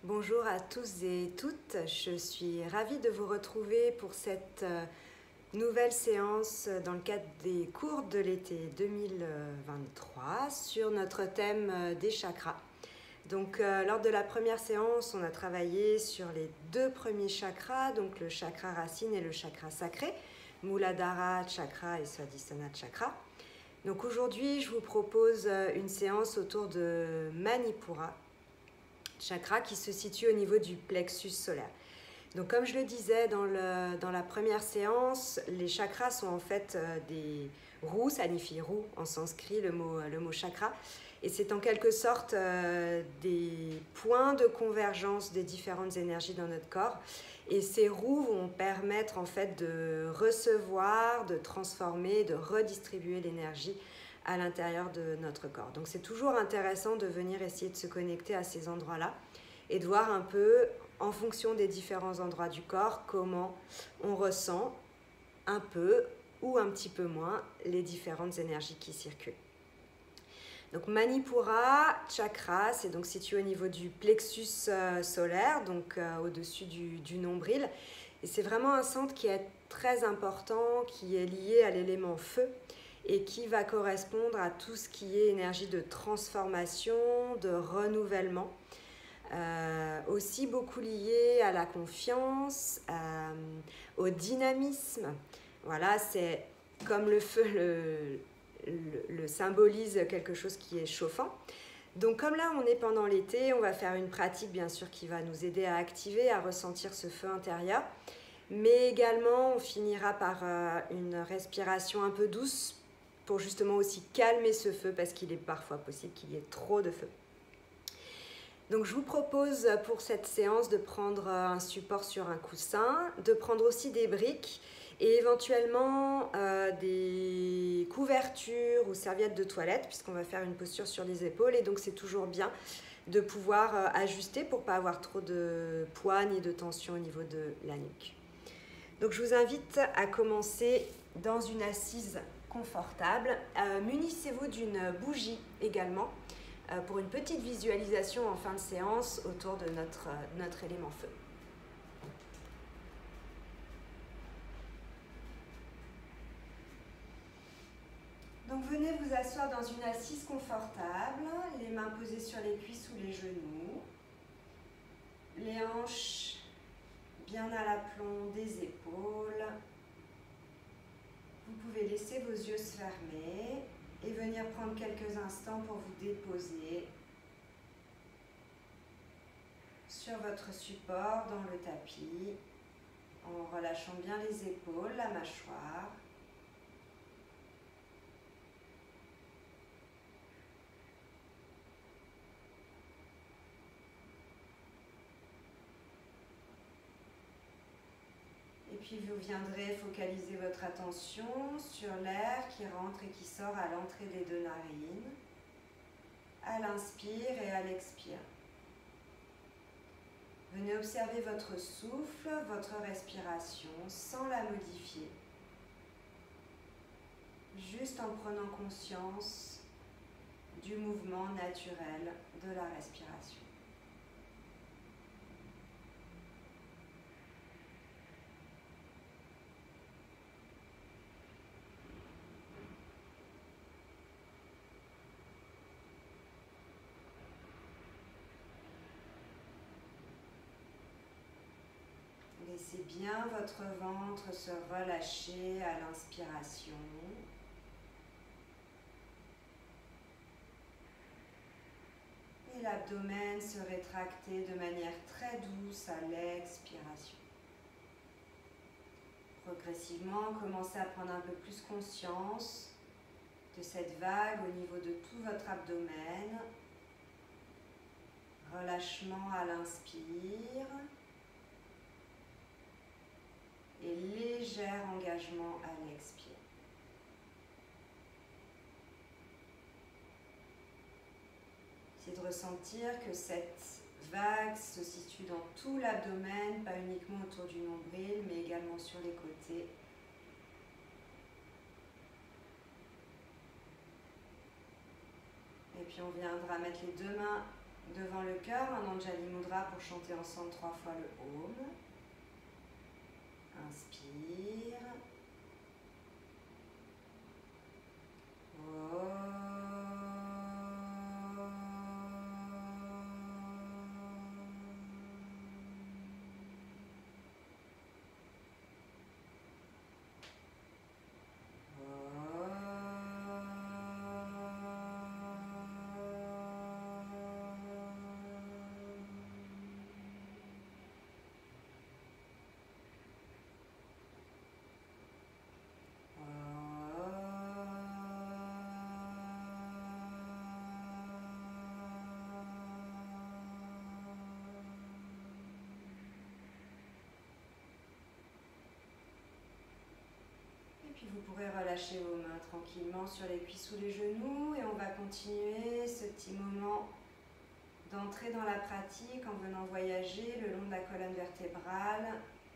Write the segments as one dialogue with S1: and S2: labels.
S1: Bonjour à tous et toutes, je suis ravie de vous retrouver pour cette nouvelle séance dans le cadre des cours de l'été 2023 sur notre thème des chakras. Donc lors de la première séance, on a travaillé sur les deux premiers chakras, donc le chakra racine et le chakra sacré, Muladhara chakra et Swadhisthana chakra. Donc aujourd'hui, je vous propose une séance autour de Manipura chakra qui se situe au niveau du plexus solaire. Donc comme je le disais dans la première séance, les chakras sont en fait des roues, ça signifie roue en sanskrit le mot chakra, et c'est en quelque sorte des points de convergence des différentes énergies dans notre corps, et ces roues vont permettre en fait de recevoir, de transformer, de redistribuer l'énergie à l'intérieur de notre corps. Donc c'est toujours intéressant de venir essayer de se connecter à ces endroits-là et de voir un peu, en fonction des différents endroits du corps, comment on ressent un peu ou un petit peu moins les différentes énergies qui circulent. Donc Manipura chakra, c'est donc situé au niveau du plexus solaire, donc au-dessus du nombril. Et c'est vraiment un centre qui est très important, qui est lié à l'élément feu et qui va correspondre à tout ce qui est énergie de transformation, de renouvellement. Aussi beaucoup lié à la confiance, au dynamisme. Voilà, c'est comme le feu le symbolise quelque chose qui est chauffant. Donc comme là on est pendant l'été, on va faire une pratique bien sûr qui va nous aider à activer, à ressentir ce feu intérieur. Mais également on finira par une respiration un peu douce pour justement aussi calmer ce feu parce qu'il est parfois possible qu'il y ait trop de feu. Donc je vous propose pour cette séance de prendre un support sur un coussin, de prendre aussi des briques et éventuellement des couvertures ou serviettes de toilette puisqu'on va faire une posture sur les épaules, et donc c'est toujours bien de pouvoir ajuster pour ne pas avoir trop de poids ni de tension au niveau de la nuque. Donc je vous invite à commencer dans une assise confortable. Munissez-vous d'une bougie également pour une petite visualisation en fin de séance autour de notre élément feu. Donc venez vous asseoir dans une assise confortable, les mains posées sur les cuisses ou les genoux, les hanches bien à l'aplomb des épaules. Vous pouvez laisser vos yeux se fermer et venir prendre quelques instants pour vous déposer sur votre support dans le tapis, en relâchant bien les épaules, la mâchoire. Et puis vous viendrez focaliser votre attention sur l'air qui rentre et qui sort à l'entrée des deux narines, à l'inspire et à l'expire. Venez observer votre souffle, votre respiration sans la modifier, juste en prenant conscience du mouvement naturel de la respiration. Laissez bien votre ventre se relâcher à l'inspiration. Et l'abdomen se rétracter de manière très douce à l'expiration. Progressivement, commencez à prendre un peu plus conscience de cette vague au niveau de tout votre abdomen. Relâchement à l'inspire. Et léger engagement à l'expire. C'est de ressentir que cette vague se situe dans tout l'abdomen, pas uniquement autour du nombril, mais également sur les côtés. Et puis on viendra mettre les deux mains devant le cœur, un Anjali Mudra pour chanter ensemble 3 fois le Om. Inspire. Puis vous pourrez relâcher vos mains tranquillement sur les cuisses ou les genoux et on va continuer ce petit moment d'entrer dans la pratique en venant voyager le long de la colonne vertébrale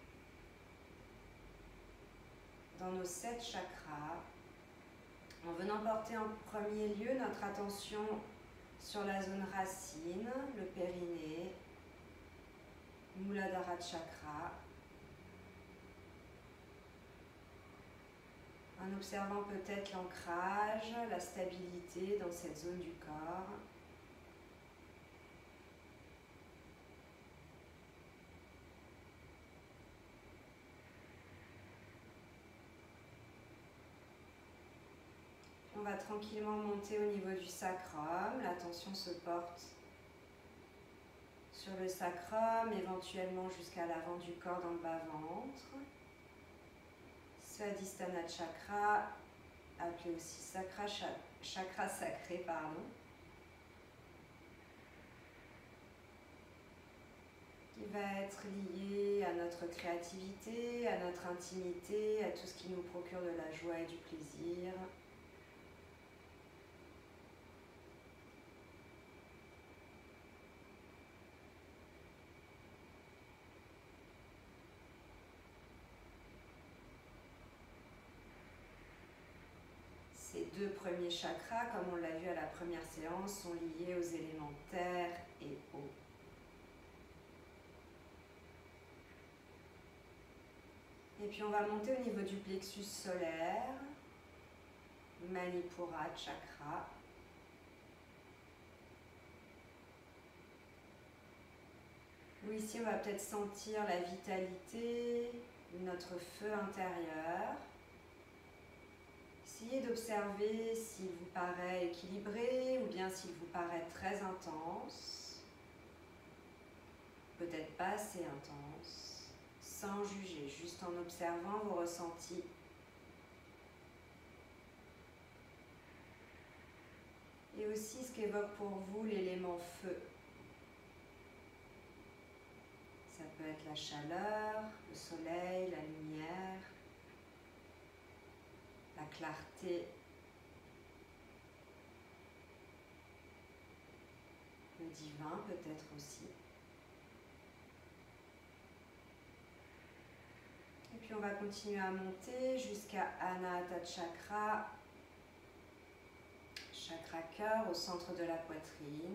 S1: dans nos 7 chakras, en venant porter en premier lieu notre attention sur la zone racine, le périnée, Muladhara Chakra, en observant peut-être l'ancrage, la stabilité dans cette zone du corps. On va tranquillement monter au niveau du sacrum, l'attention se porte sur le sacrum, éventuellement jusqu'à l'avant du corps dans le bas-ventre. Svadhisthana Chakra, appelé aussi chakra sacré, qui va être lié à notre créativité, à notre intimité, à tout ce qui nous procure de la joie et du plaisir. Ces 2 premiers chakras, comme on l'a vu à la première séance, sont liés aux éléments terre et eau. Et puis on va monter au niveau du plexus solaire, Manipura Chakra. Où ici on va peut-être sentir la vitalité, notre feu intérieur. Essayez d'observer s'il vous paraît équilibré ou bien s'il vous paraît très intense, peut-être pas assez intense, sans juger, juste en observant vos ressentis. Et aussi ce qu'évoque pour vous l'élément feu. Ça peut être la chaleur, le soleil, la lumière, la clarté, le divin peut-être aussi. Et puis on va continuer à monter jusqu'à Anahata Chakra, chakra cœur au centre de la poitrine.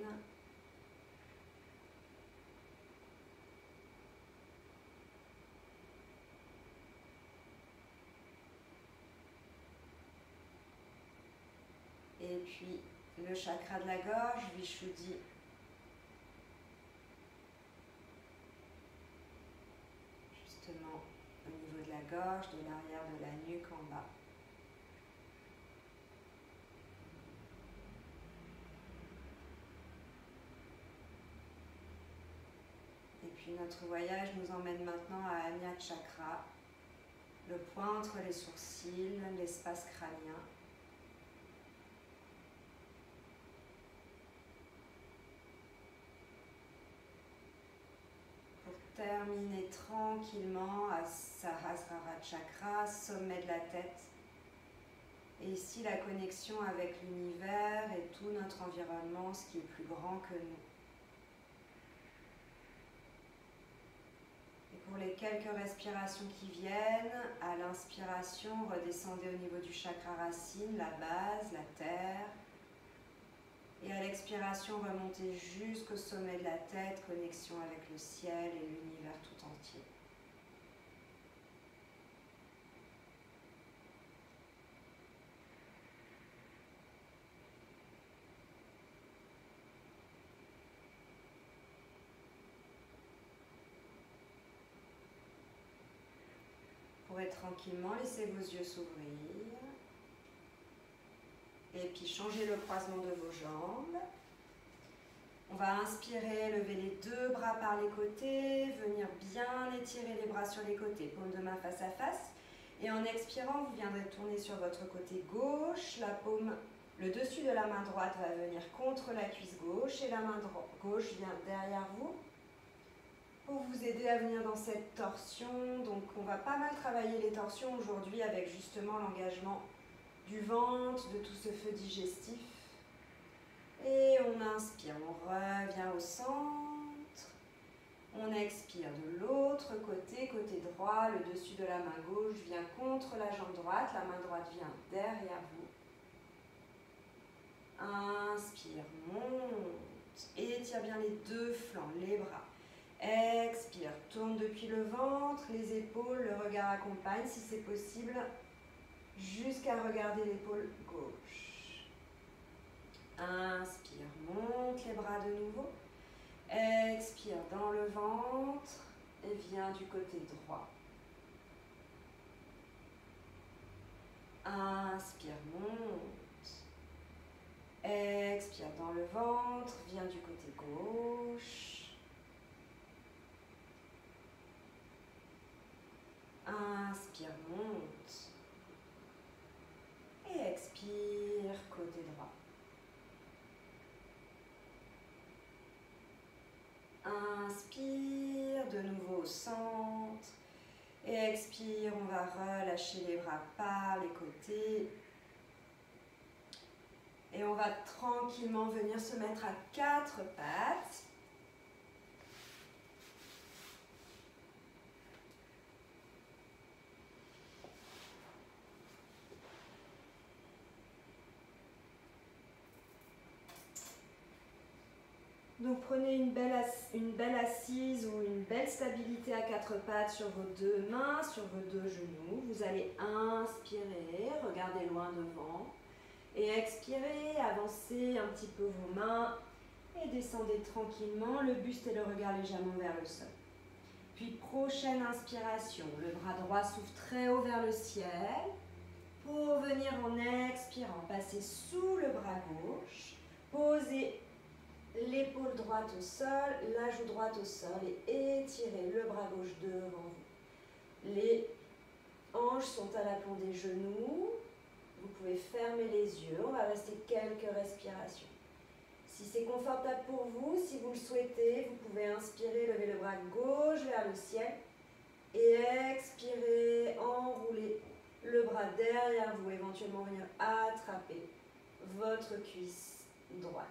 S1: Et puis le chakra de la gorge, Vishuddhi. Justement au niveau de la gorge, de l'arrière de la nuque en bas. Et puis notre voyage nous emmène maintenant à Ajna Chakra, le point entre les sourcils, l'espace crânien. Terminer tranquillement à Sahasrara Chakra, sommet de la tête. Et ici, la connexion avec l'univers et tout notre environnement, ce qui est plus grand que nous. Et pour les quelques respirations qui viennent, à l'inspiration, redescendez au niveau du chakra racine, la base, la terre. Et à l'expiration, remontez jusqu'au sommet de la tête, connexion avec le ciel et l'univers tout entier. Vous pourrez tranquillement laisser vos yeux s'ouvrir. Et puis changer le croisement de vos jambes. On va inspirer, lever les deux bras par les côtés, venir bien étirer les bras sur les côtés, paume de main face à face. Et en expirant, vous viendrez tourner sur votre côté gauche. La paume, le dessus de la main droite va venir contre la cuisse gauche et la main gauche vient derrière vous pour vous aider à venir dans cette torsion. Donc on va pas mal travailler les torsions aujourd'hui avec justement l'engagement du ventre, de tout ce feu digestif. Et on inspire, on revient au centre. On expire de l'autre côté, côté droit, le dessus de la main gauche vient contre la jambe droite, la main droite vient derrière vous. Inspire, monte, étire bien les deux flancs, les bras. Expire, tourne depuis le ventre, les épaules, le regard accompagne si c'est possible, jusqu'à regarder l'épaule gauche. Inspire, monte les bras de nouveau. Expire dans le ventre et viens du côté droit. Inspire, monte. Expire dans le ventre, viens du côté gauche. Inspire, monte. Et expire, côté droit. Inspire, de nouveau au centre. Et expire, on va relâcher les bras par les côtés. Et on va tranquillement venir se mettre à quatre pattes. Donc prenez une belle assise ou une belle stabilité à quatre pattes sur vos deux mains, sur vos deux genoux. Vous allez inspirer, regardez loin devant. Et expirez, avancez un petit peu vos mains et descendez tranquillement, le buste et le regard légèrement vers le sol. Puis prochaine inspiration, le bras droit s'ouvre très haut vers le ciel. Pour venir en expirant, passer sous le bras gauche, posez l'épaule droite au sol, la joue droite au sol et étirez le bras gauche devant vous. Les hanches sont à l'aplomb des genoux. Vous pouvez fermer les yeux. On va rester quelques respirations. Si c'est confortable pour vous, si vous le souhaitez, vous pouvez inspirer, lever le bras gauche vers le ciel et expirer, enrouler le bras derrière vous, éventuellement venir attraper votre cuisse droite.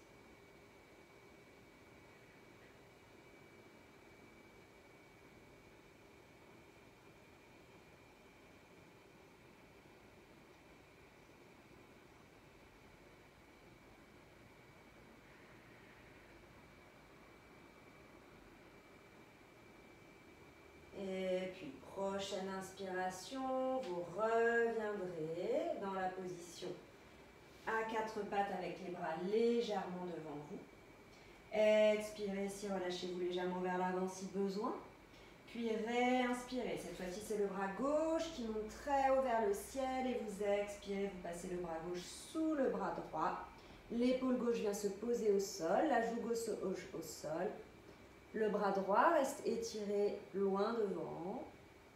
S1: Et puis, prochaine inspiration, vous reviendrez dans la position à quatre pattes avec les bras légèrement devant vous. Expirez ici, relâchez-vous légèrement vers l'avant si besoin. Puis réinspirez. Cette fois-ci, c'est le bras gauche qui monte très haut vers le ciel et vous expirez, vous passez le bras gauche sous le bras droit. L'épaule gauche vient se poser au sol, la joue gauche au sol. Le bras droit reste étiré loin devant.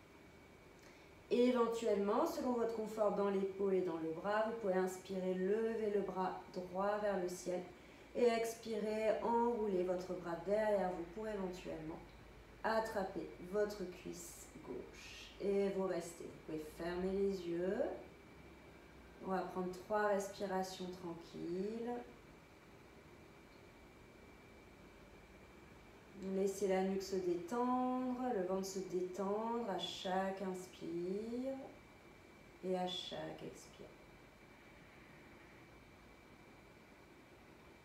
S1: Et éventuellement, selon votre confort dans l'épaule et dans le bras, vous pouvez inspirer, lever le bras droit vers le ciel et expirer, enrouler votre bras derrière vous pour éventuellement attraper votre cuisse gauche. Et vous restez. Vous pouvez fermer les yeux. On va prendre 3 respirations tranquilles. Laissez la nuque se détendre, le ventre se détendre à chaque inspire et à chaque expire.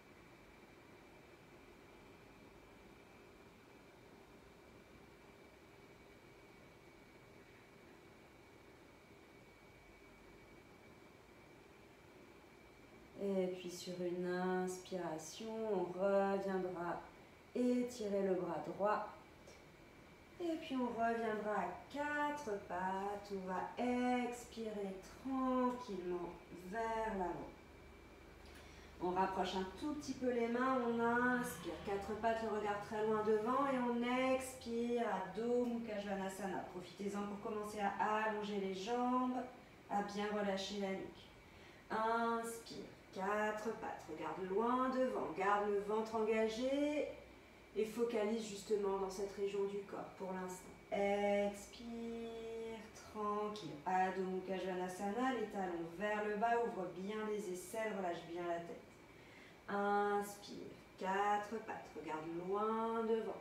S1: Et puis sur une inspiration, on reviendra étirer le bras droit. Et puis on reviendra à quatre pattes. On va expirer tranquillement vers l'avant. On rapproche un tout petit peu les mains, on inspire, quatre pattes, le regard très loin devant et on expire à Adho Mukha Svanasana. Profitez-en pour commencer à allonger les jambes, à bien relâcher la nuque. Inspire, quatre pattes, regarde loin devant, garde le ventre engagé et focalise justement dans cette région du corps pour l'instant. Expire, tranquille. Adho Mukha Svanasana, les talons vers le bas, ouvre bien les aisselles, relâche bien la tête. Inspire, quatre pattes, regarde loin devant.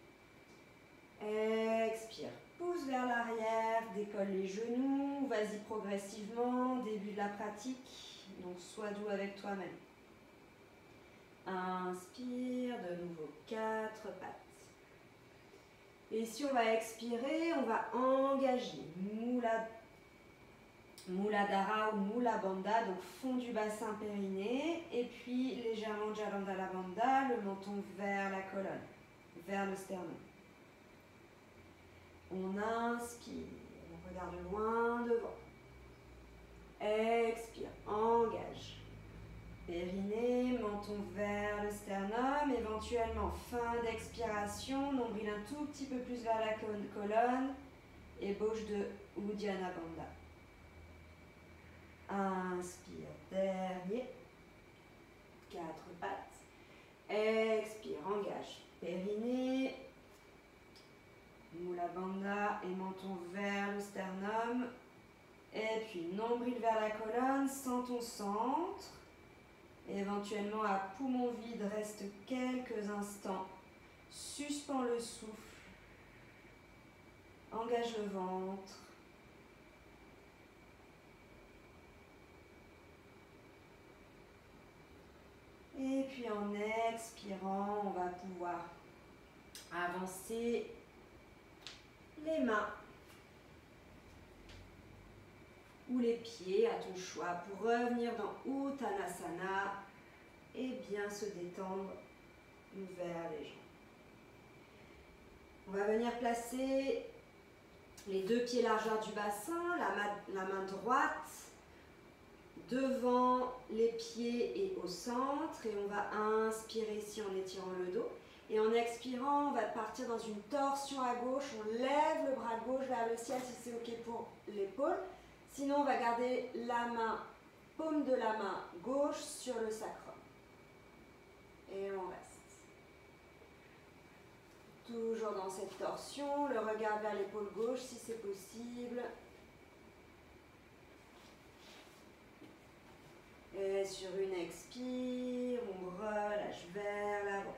S1: Expire, pousse vers l'arrière, décolle les genoux, vas-y progressivement, début de la pratique, donc sois doux avec toi-même. Inspire, de nouveau, quatre pattes. Et si on va expirer, on va engager Muladhara ou Mula Bandha, donc fond du bassin périnée, et puis légèrement Jalandhara Bandha, le menton vers la colonne, vers le sternum. On inspire, on regarde loin devant. Expire, engage. Périnée, menton vers le sternum, éventuellement fin d'expiration, nombril un tout petit peu plus vers la colonne, ébauche de Uddiyana Bandha. Inspire, dernier, quatre pattes. Expire, engage. Périnée, Mula Bandha et menton vers le sternum. Et puis nombril vers la colonne, sens ton centre. Et éventuellement à poumon vide, reste quelques instants. Suspends le souffle. Engage le ventre. Et puis en expirant, on va pouvoir avancer les mains ou les pieds à ton choix pour revenir dans Uttanasana et bien se détendre vers les jambes. On va venir placer les deux pieds largeur du bassin, la main droite devant les pieds et au centre, et on va inspirer ici en étirant le dos et en expirant on va partir dans une torsion à gauche, on lève le bras gauche vers le ciel si c'est ok pour l'épaule, sinon on va garder la main, paume de la main gauche sur le sacrum et on reste toujours dans cette torsion, le regard vers l'épaule gauche si c'est possible. Et sur une expire, on relâche vers l'avant.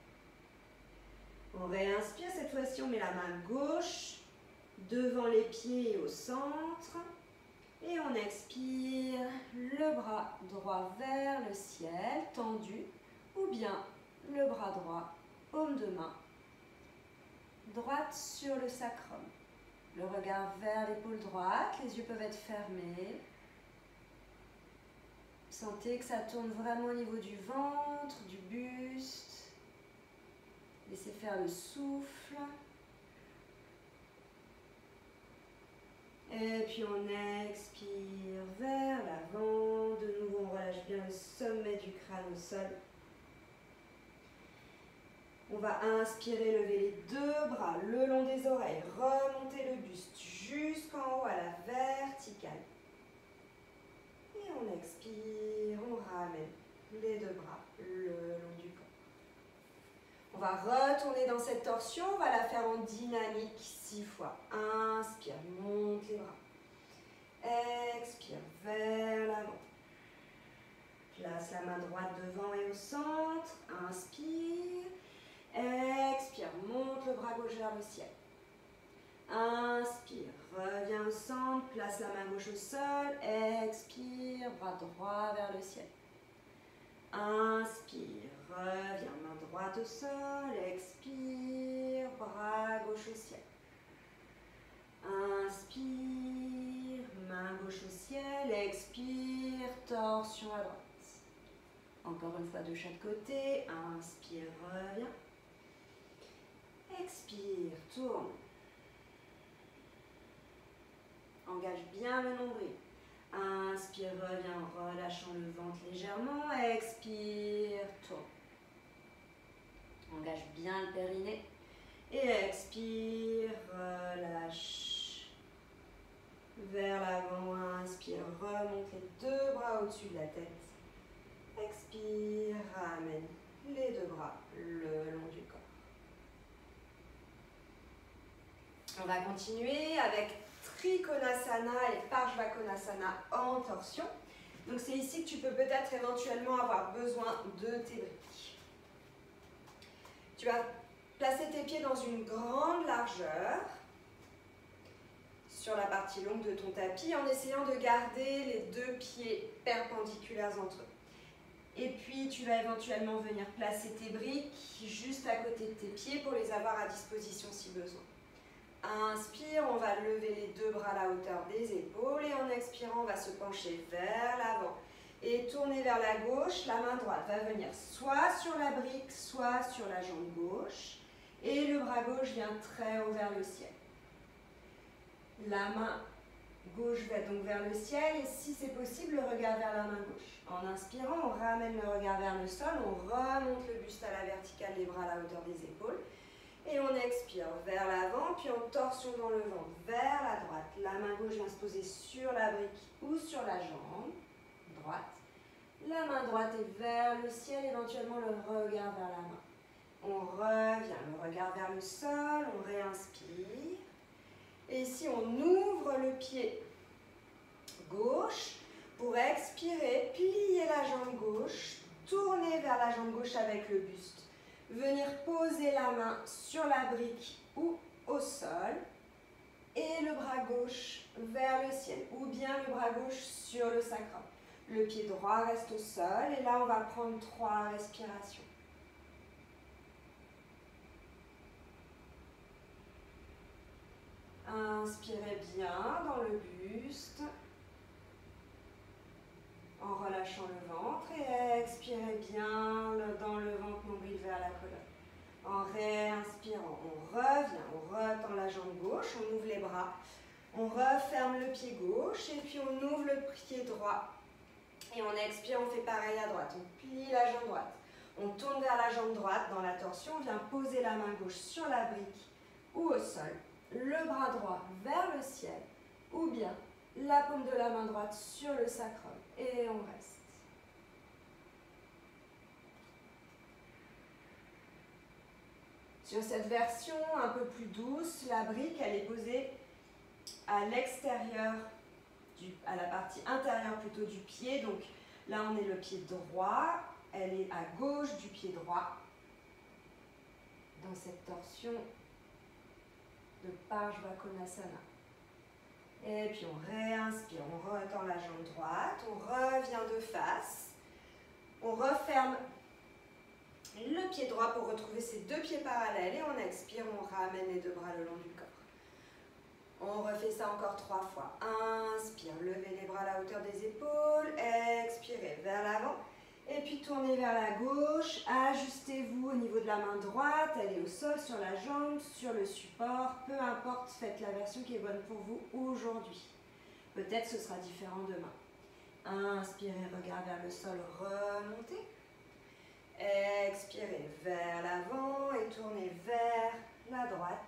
S1: On réinspire, cette fois-ci on met la main gauche devant les pieds et au centre. Et on expire, le bras droit vers le ciel, tendu, ou bien le bras droit, paume de main, droite sur le sacrum. Le regard vers l'épaule droite, les yeux peuvent être fermés. Sentez que ça tourne vraiment au niveau du ventre, du buste. Laissez faire le souffle. Et puis on expire vers l'avant. De nouveau, on relâche bien le sommet du crâne au sol. On va inspirer, lever les deux bras le long des oreilles. Remonter le buste jusqu'en haut à la verticale. Et on expire, on ramène les deux bras le long du corps. On va retourner dans cette torsion, on va la faire en dynamique 6 fois. Inspire, monte les bras. Expire, vers l'avant. Place la main droite devant et au centre. Inspire. Expire, monte le bras gauche vers le ciel. Inspire, reviens au centre, place la main gauche au sol, expire, bras droit vers le ciel. Inspire, reviens, main droite au sol, expire, bras gauche au ciel. Inspire, main gauche au ciel, expire, torsion à droite. Encore une fois de chaque côté. Inspire, reviens. Expire, tourne. Engage bien le nombril. Inspire, reviens en relâchant le ventre légèrement. Expire, tourne. Engage bien le périnée. Et expire, relâche. Vers l'avant, inspire, remonte les deux bras au-dessus de la tête. Expire, ramène les deux bras le long du corps. On va continuer avec Trikonasana et Parshvakonasana en torsion. Donc c'est ici que tu peux peut-être éventuellement avoir besoin de tes briques. Tu vas placer tes pieds dans une grande largeur sur la partie longue de ton tapis en essayant de garder les deux pieds perpendiculaires entre eux. Et puis tu vas éventuellement venir placer tes briques juste à côté de tes pieds pour les avoir à disposition si besoin. Inspire, on va lever les deux bras à la hauteur des épaules et en expirant, on va se pencher vers l'avant et tourner vers la gauche. La main droite va venir soit sur la brique, soit sur la jambe gauche et le bras gauche vient très haut vers le ciel. La main gauche va donc vers le ciel et si c'est possible, le regard vers la main gauche. En inspirant, on ramène le regard vers le sol, on remonte le buste à la verticale, les bras à la hauteur des épaules. Et on expire vers l'avant, puis en torsion dans le ventre, vers la droite. La main gauche vient se poser sur la brique ou sur la jambe droite. La main droite est vers le ciel, éventuellement le regard vers la main. On revient, le regard vers le sol, on réinspire. Et ici, on ouvre le pied gauche pour expirer, plier la jambe gauche, tourner vers la jambe gauche avec le buste. Venir poser la main sur la brique ou au sol et le bras gauche vers le ciel ou bien le bras gauche sur le sacrum. Le pied droit reste au sol et là on va prendre 3 respirations. Inspirez bien dans le buste en relâchant le ventre et expirez bien dans le ventre, nombril vers la colonne. En réinspirant, on revient, on retend la jambe gauche, on ouvre les bras, on referme le pied gauche et puis on ouvre le pied droit. Et on expire, on fait pareil à droite, on plie la jambe droite. On tourne vers la jambe droite dans la torsion, on vient poser la main gauche sur la brique ou au sol, le bras droit vers le ciel ou bien la paume de la main droite sur le sacrum. Et on reste. Sur cette version un peu plus douce, la brique elle est posée à l'extérieur, à la partie intérieure plutôt du pied. Donc là on est le pied droit, elle est à gauche du pied droit. Dans cette torsion de Parshvakonasana. Et puis on réinspire, on retend la jambe droite, on revient de face, on referme le pied droit pour retrouver ses deux pieds parallèles et on expire, on ramène les deux bras le long du corps. On refait ça encore 3 fois. Inspire, levez les bras à la hauteur des épaules, expirez vers l'avant et puis tournez vers la gauche, ajustez-vous au niveau de la main droite, elle est au sol, sur la jambe, sur le support, peu importe, faites la version qui est bonne pour vous aujourd'hui. Peut-être ce sera différent demain. Inspirez, regard vers le sol, remontez. Expirez vers l'avant et tournez vers la droite.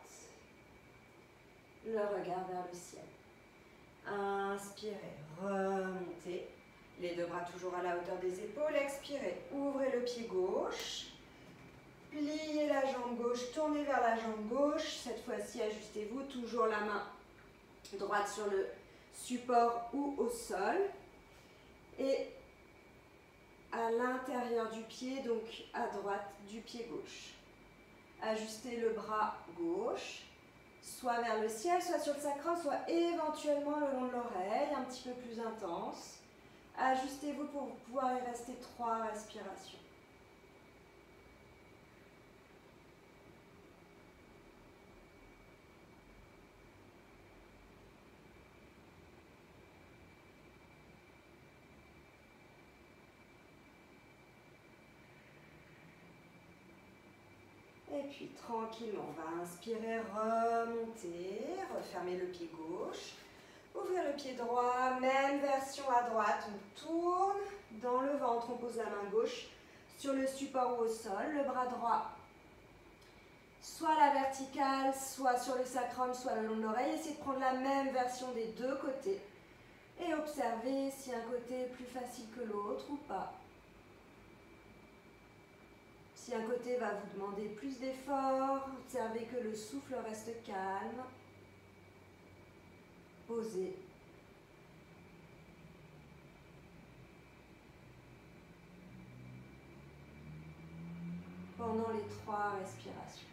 S1: Le regard vers le ciel. Inspirez, remontez. Les deux bras toujours à la hauteur des épaules. Expirez, ouvrez le pied gauche. Pliez la jambe gauche, tournez vers la jambe gauche. Cette fois-ci, ajustez-vous. Toujours la main droite sur le support ou au sol. Et à l'intérieur du pied, donc à droite du pied gauche. Ajustez le bras gauche, soit vers le ciel, soit sur le sacrum, soit éventuellement le long de l'oreille, un petit peu plus intense. Ajustez-vous pour pouvoir y rester 3 respirations. Et puis tranquillement, on va inspirer, remonter, refermer le pied gauche, ouvrir le pied droit, même version à droite, on tourne dans le ventre, on pose la main gauche sur le support ou au sol, le bras droit soit à la verticale, soit sur le sacrum, soit le long de l'oreille. Essayez de prendre la même version des deux côtés et observez si un côté est plus facile que l'autre ou pas. Si un côté va vous demander plus d'efforts, observez que le souffle reste calme, posé. Pendant les 3 respirations.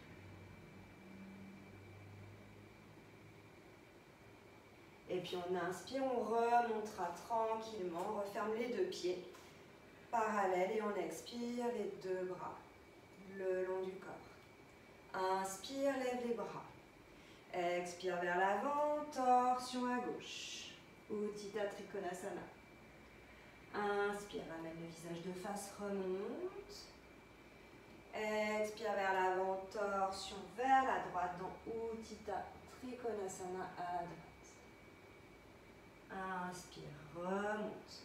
S1: Et puis on inspire, on remontera tranquillement, on referme les 2 pieds parallèles et on expire les 2 bras le long du corps. Inspire, lève les bras. Expire vers l'avant, torsion à gauche. Utthita Trikonasana. Inspire, ramène le visage de face, remonte. Expire vers l'avant, torsion vers la droite dans Utthita Trikonasana à droite. Inspire, remonte.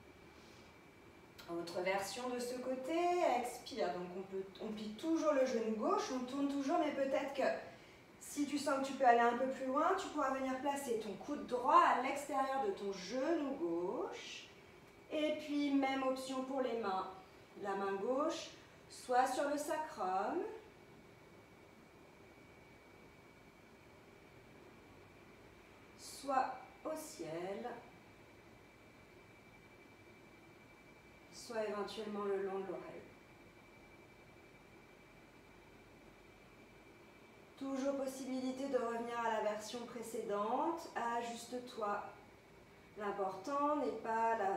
S1: Autre version de ce côté, expire. Donc on plie toujours le genou gauche, on tourne toujours, mais peut-être que si tu sens que tu peux aller un peu plus loin, tu pourras venir placer ton coude droit à l'extérieur de ton genou gauche. Et puis même option pour les mains. La main gauche, soit sur le sacrum, soit au ciel, soit éventuellement le long de l'oreille. Toujours possibilité de revenir à la version précédente. Ajuste-toi. L'important n'est pas la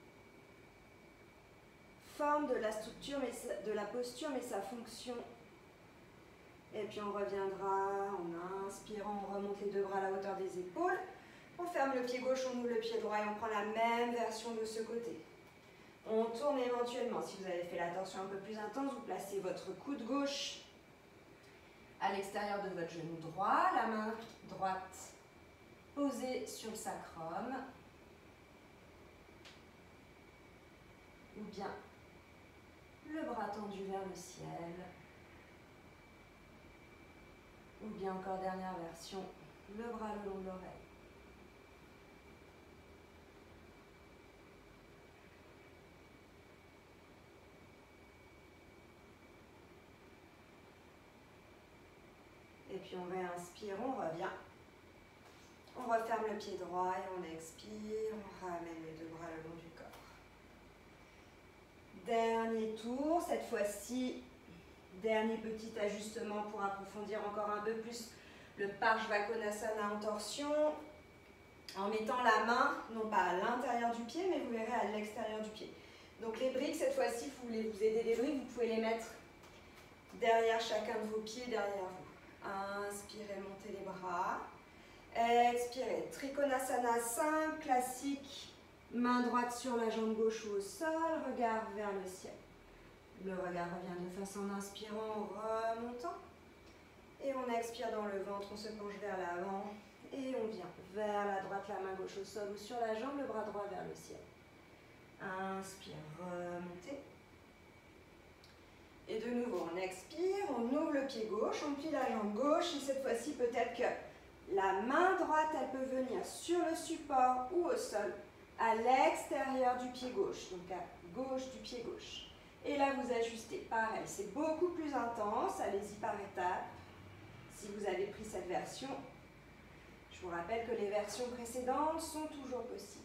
S1: forme de la structure, mais de la posture, mais sa fonction. Et puis on reviendra en inspirant, on remonte les 2 bras à la hauteur des épaules. On ferme le pied gauche, on ouvre le pied droit et on prend la même version de ce côté. On tourne éventuellement. Si vous avez fait la torsion un peu plus intense, vous placez votre coude gauche à l'extérieur de votre genou droit, la main droite posée sur le sacrum, ou bien le bras tendu vers le ciel, ou bien encore dernière version, le bras le long de l'oreille. Et puis on réinspire, on revient. On referme le pied droit et on expire, on ramène les 2 bras le long du corps. Dernier tour, cette fois-ci, dernier petit ajustement pour approfondir encore un peu plus le Parshvakonasana en torsion, en mettant la main, non pas à l'intérieur du pied, mais vous verrez à l'extérieur du pied. Donc les briques, cette fois-ci, si vous voulez vous aider les briques, vous pouvez les mettre derrière chacun de vos pieds, derrière vous. Inspirez, montez les bras. Expirez, Trikonasana 5, classique. Main droite sur la jambe gauche ou au sol, regard vers le ciel. Le regard revient de face en inspirant, en remontant. Et on expire dans le ventre, on se penche vers l'avant. Et on vient vers la droite, la main gauche au sol ou sur la jambe, le bras droit vers le ciel. Inspire, remontez. Et de nouveau, on expire, on ouvre le pied gauche, on plie la jambe gauche. Et cette fois-ci, peut-être que la main droite, elle peut venir sur le support ou au sol, à l'extérieur du pied gauche, donc à gauche du pied gauche. Et là, vous ajustez. Pareil, c'est beaucoup plus intense. Allez-y par étapes. Si vous avez pris cette version, je vous rappelle que les versions précédentes sont toujours possibles.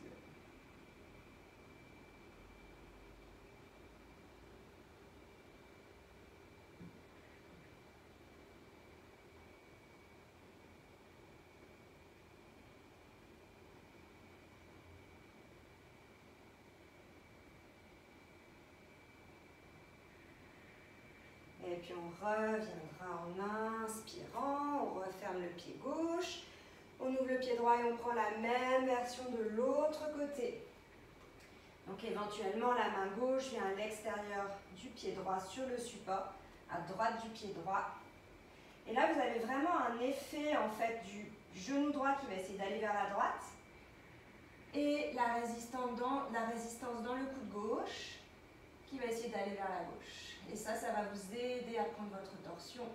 S1: Et puis on reviendra en inspirant, on referme le pied gauche, on ouvre le pied droit et on prend la même version de l'autre côté. Donc éventuellement la main gauche vient à l'extérieur du pied droit sur le support. à droite du pied droit. Et là, vous avez vraiment un effet en fait du genou droit qui va essayer d'aller vers la droite et la résistance dans le coude gauche qui va essayer d'aller vers la gauche. Et ça va vous aider à prendre votre torsion.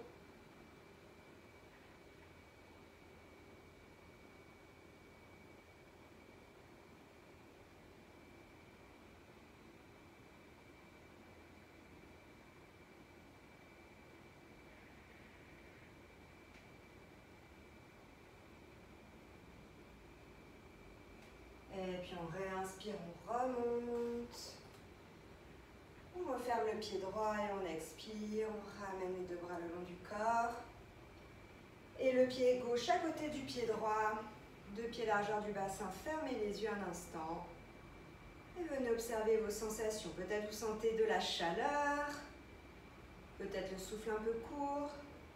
S1: Et puis on réinspire, on remonte. On referme le pied droit et on expire. On ramène les deux bras le long du corps. Et le pied gauche à côté du pied droit. 2 pieds largeur du bassin. Fermez les yeux un instant. Et venez observer vos sensations. Peut-être vous sentez de la chaleur. Peut-être le souffle un peu court.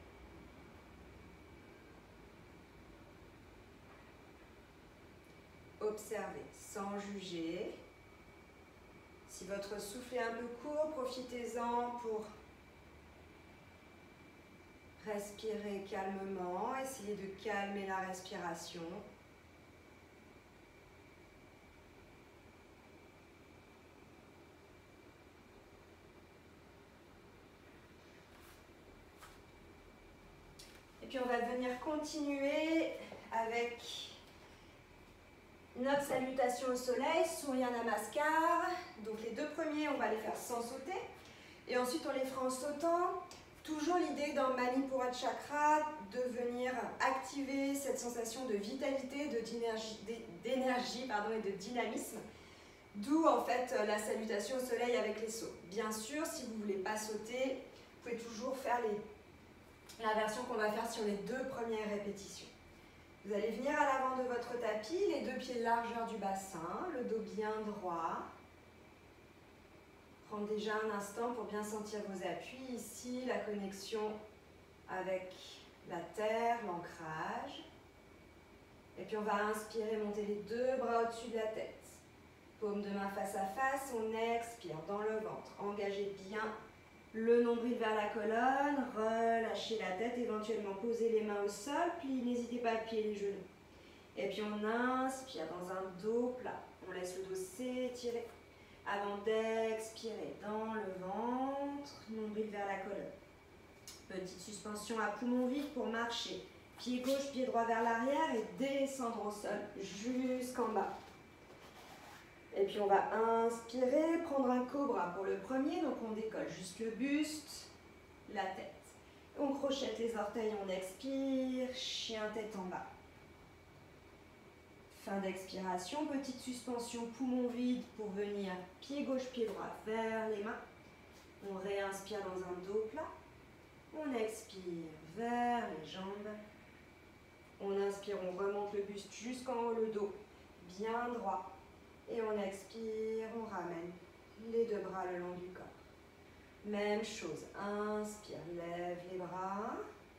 S1: Observez sans juger. Si votre souffle est un peu court, profitez-en pour respirer calmement. Essayez de calmer la respiration. Et puis on va venir continuer avec notre salutation au soleil, Surya Namaskar. Donc les 2 premiers, on va les faire sans sauter. Et ensuite, on les fera en sautant. Toujours l'idée dans Manipura Chakra de venir activer cette sensation de vitalité, d'énergie et de dynamisme. D'où en fait la salutation au soleil avec les sauts. Bien sûr, si vous ne voulez pas sauter, vous pouvez toujours faire la version qu'on va faire sur les 2 premières répétitions. Vous allez venir à l'avant de votre tapis, les 2 pieds largeur du bassin, le dos bien droit. Prendre déjà un instant pour bien sentir vos appuis. Ici, la connexion avec la terre, l'ancrage. Et puis on va inspirer, monter les 2 bras au-dessus de la tête. Paume de main face à face, on expire dans le ventre. Engagez bien le nombril vers la colonne, relâchez la tête, éventuellement posez les mains au sol, n'hésitez pas à plier les genoux. Et puis on inspire dans un dos plat, on laisse le dos s'étirer avant d'expirer dans le ventre, nombril vers la colonne. Petite suspension à poumon vide pour marcher, pied gauche, pied droit vers l'arrière et descendre au sol jusqu'en bas. Et puis on va inspirer, prendre un cobra pour le premier, donc on décolle juste le buste, la tête. On crochette les orteils, on expire, chien tête en bas. Fin d'expiration, petite suspension, poumon vide pour venir pied gauche, pied droit vers les mains. On réinspire dans un dos plat. On expire vers les jambes. On inspire, on remonte le buste jusqu'en haut, le dos bien droit. Et on expire, on ramène les 2 bras le long du corps. Même chose, inspire, lève les bras.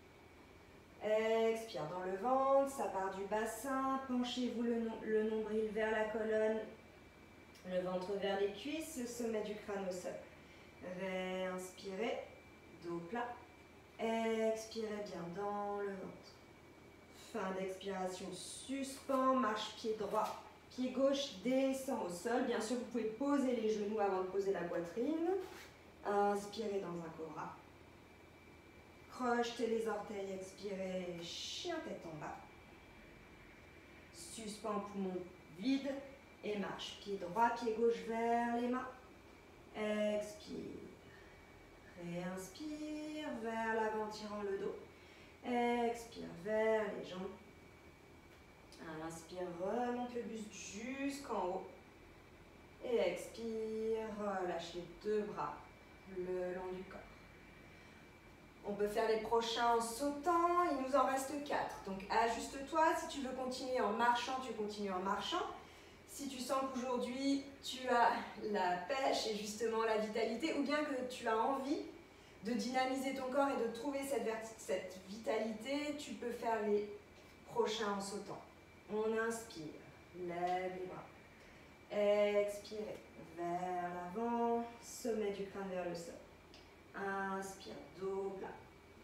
S1: Expire dans le ventre, ça part du bassin. Penchez-vous le nombril vers la colonne, le ventre vers les cuisses, le sommet du crâne au sol. Réinspirez, dos plat. Expirez bien dans le ventre. Fin d'expiration, suspend, marche pied droit. Pied gauche descend au sol. Bien sûr, vous pouvez poser les genoux avant de poser la poitrine. Inspirez dans un cobra. Crochetez les orteils, expirez, chien tête en bas. Suspend, poumon vide et marche. Pied droit, pied gauche vers les mains. Expire. Réinspire vers l'avant, tirant le dos. Expire vers les jambes. Inspire, remonte le buste jusqu'en haut. Et expire, relâche les 2 bras le long du corps. On peut faire les prochains en sautant, il nous en reste 4. Donc ajuste-toi, si tu veux continuer en marchant, tu continues en marchant. Si tu sens qu'aujourd'hui tu as la pêche et justement la vitalité, ou bien que tu as envie de dynamiser ton corps et de trouver cette vitalité, tu peux faire les prochains en sautant. On inspire, lève les bras. Expirez vers l'avant, sommet du crâne vers le sol. Inspire, dos plat.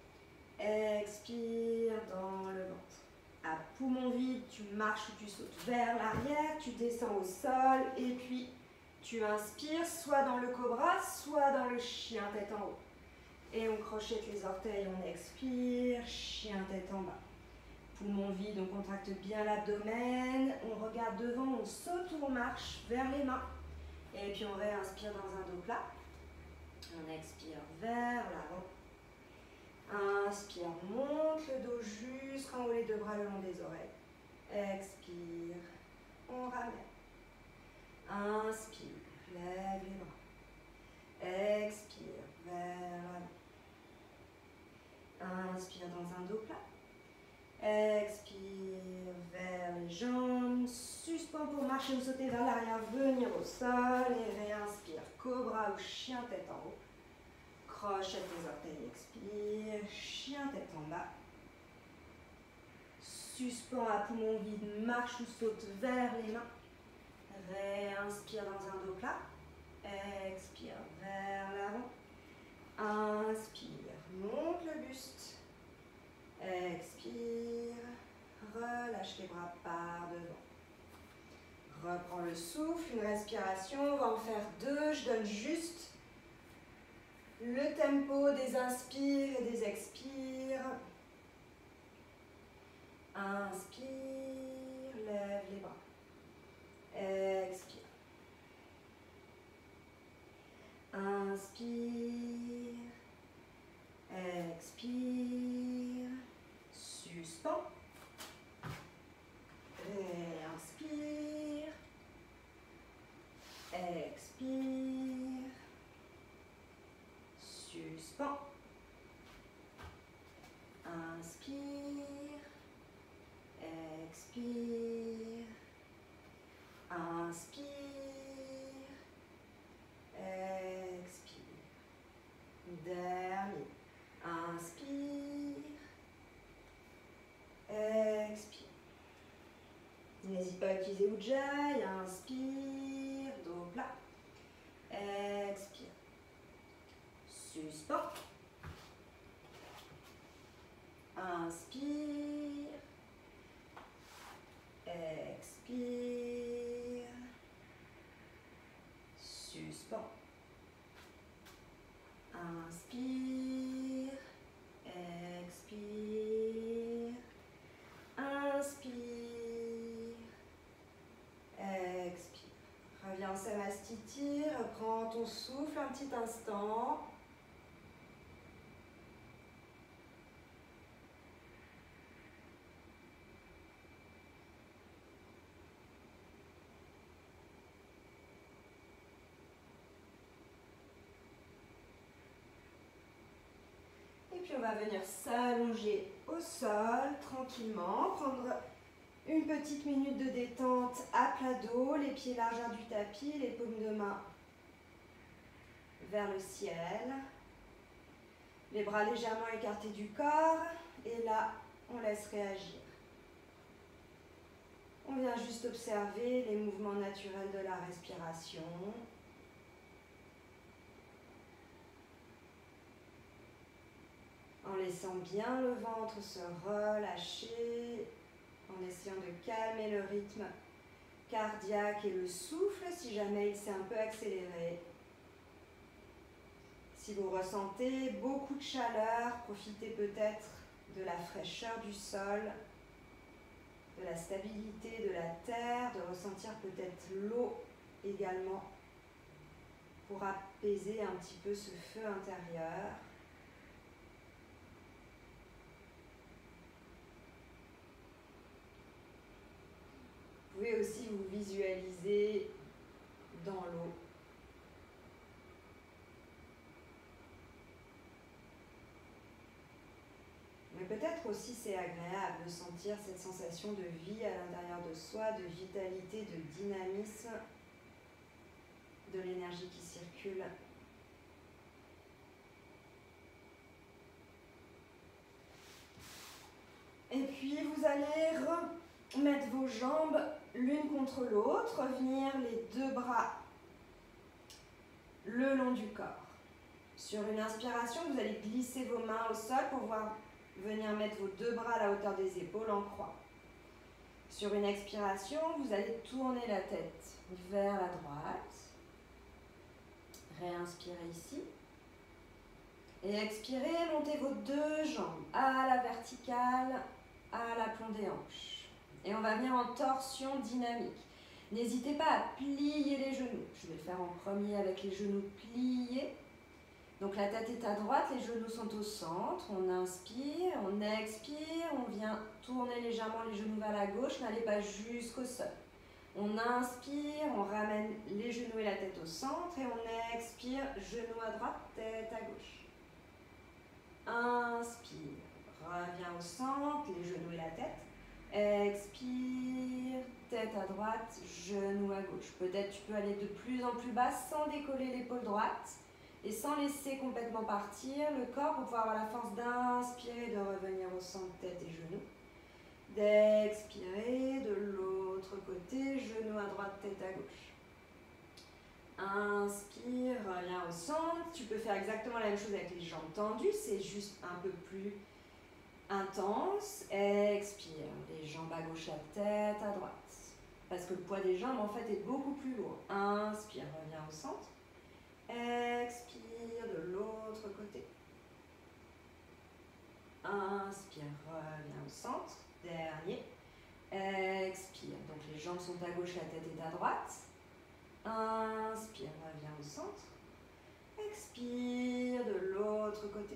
S1: Expire dans le ventre. À poumon vide, tu marches ou tu sautes vers l'arrière, tu descends au sol et puis tu inspires soit dans le cobra, soit dans le chien tête en haut. Et on crochette les orteils, on expire, chien tête en bas. Poumon vide, on contracte bien l'abdomen, on regarde devant, on saute ou on marche vers les mains. Et puis on réinspire dans un dos plat. On expire vers l'avant. Inspire, monte le dos jusqu'en haut, les deux bras le long des oreilles. Expire, on ramène. Inspire, lève les bras. Expire, vers l'avant. Inspire dans un dos plat. Expire vers les jambes. Suspends pour marcher ou sauter vers l'arrière, venir au sol. Et réinspire, cobra ou chien tête en haut. Crochette les orteils, expire, chien tête en bas. Suspends à poumon vide, marche ou saute vers les mains. Réinspire dans un dos plat. Expire vers l'avant. Inspire, monte le buste. Expire, relâche les bras par devant. Reprends le souffle, une respiration, on va en faire deux. Je donne juste le tempo des inspires et des expires. Inspire, lève les bras. Expire. Inspire. Expire. Suspends. Réinspire. Expire. Suspends. Inspire. Expire. Inspire. Expire. Dernier. Inspire. Expire. N'hésite pas à utiliser Ujjayi. Inspire. Dos plat. Expire. Suspends. Inspire. Expire. Suspends. Inspire. Expire. Inspire. Expire. Reviens en Samastiti. Reprends ton souffle un petit instant. Et puis on va venir s'allonger au sol tranquillement, prendre une petite minute de détente à plat dos, les pieds largeur du tapis, les paumes de main vers le ciel. Les bras légèrement écartés du corps et là on laisse réagir. On vient juste observer les mouvements naturels de la respiration. En laissant bien le ventre se relâcher, en essayant de calmer le rythme cardiaque et le souffle si jamais il s'est un peu accéléré. Si vous ressentez beaucoup de chaleur, profitez peut-être de la fraîcheur du sol, de la stabilité de la terre, de ressentir peut-être l'eau également pour apaiser un petit peu ce feu intérieur. Vous pouvez aussi vous visualiser dans l'eau. Mais peut-être aussi c'est agréable de sentir cette sensation de vie à l'intérieur de soi, de vitalité, de dynamisme, de l'énergie qui circule. Et puis vous allez remettre vos jambes l'une contre l'autre, venir les deux bras le long du corps. Sur une inspiration, vous allez glisser vos mains au sol pour pouvoir venir mettre vos deux bras à la hauteur des épaules en croix. Sur une expiration, vous allez tourner la tête vers la droite. Réinspirez ici. Et expirez, montez vos deux jambes à la verticale, à l'aplomb des hanches. Et on va venir en torsion dynamique. N'hésitez pas à plier les genoux. Je vais le faire en premier avec les genoux pliés. Donc la tête est à droite, les genoux sont au centre. On inspire, on expire, on vient tourner légèrement les genoux vers la gauche. N'allez pas jusqu'au sol. On inspire, on ramène les genoux et la tête au centre. Et on expire, genoux à droite, tête à gauche. Inspire, reviens au centre, les genoux et la tête. Expire, tête à droite, genoux à gauche. Peut-être tu peux aller de plus en plus bas sans décoller l'épaule droite et sans laisser complètement partir le corps pour pouvoir avoir la force d'inspirer, de revenir au centre, tête et genoux. D'expirer de l'autre côté, genoux à droite, tête à gauche. Inspire, reviens au centre. Tu peux faire exactement la même chose avec les jambes tendues, c'est juste un peu plus intense. Expire, les jambes à gauche, la tête à droite. Parce que le poids des jambes en fait est beaucoup plus lourd. Inspire, reviens au centre. Expire de l'autre côté. Inspire, reviens au centre. Dernier. Expire, donc les jambes sont à gauche, la tête est à droite. Inspire, reviens au centre. Expire de l'autre côté.